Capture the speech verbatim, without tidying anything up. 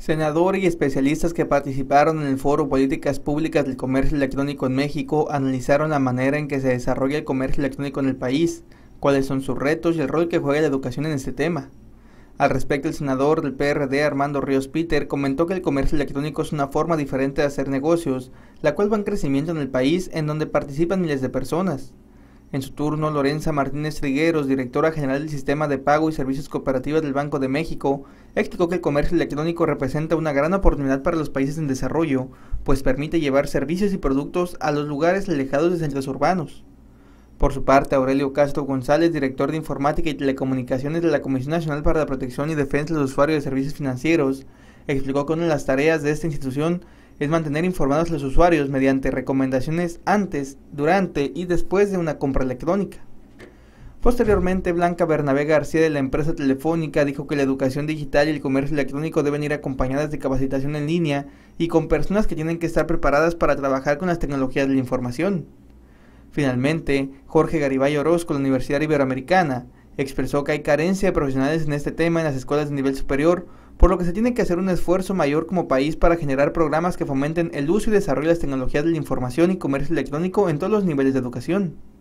Senadores y especialistas que participaron en el Foro Políticas Públicas del Comercio Electrónico en México analizaron la manera en que se desarrolla el comercio electrónico en el país, cuáles son sus retos y el rol que juega la educación en este tema. Al respecto, el senador del P R D, Armando Ríos Peter, comentó que el comercio electrónico es una forma diferente de hacer negocios, la cual va en crecimiento en el país, en donde participan miles de personas. En su turno, Lorenza Martínez Trigueros, directora general del Sistema de Pago y Servicios Cooperativos del Banco de México, explicó que el comercio electrónico representa una gran oportunidad para los países en desarrollo, pues permite llevar servicios y productos a los lugares alejados de centros urbanos. Por su parte, Aurelio Castro González, director de Informática y Telecomunicaciones de la Comisión Nacional para la Protección y Defensa de los Usuarios de Servicios Financieros, explicó que una de las tareas de esta institución es mantener informados a los usuarios mediante recomendaciones antes, durante y después de una compra electrónica. Posteriormente, Blanca Bernabé García de la empresa Telefónica dijo que la educación digital y el comercio electrónico deben ir acompañadas de capacitación en línea y con personas que tienen que estar preparadas para trabajar con las tecnologías de la información. Finalmente, Jorge Garibay Orozco de la Universidad Iberoamericana expresó que hay carencia de profesionales en este tema en las escuelas de nivel superior, por lo que se tiene que hacer un esfuerzo mayor como país para generar programas que fomenten el uso y desarrollo de las tecnologías de la información y comercio electrónico en todos los niveles de educación.